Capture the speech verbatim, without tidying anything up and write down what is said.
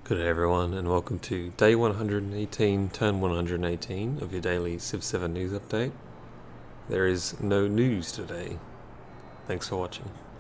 Good day everyone, and welcome to day one hundred eighteen, turn one hundred eighteen of your daily Civ seven news update. There is no news today. Thanks for watching.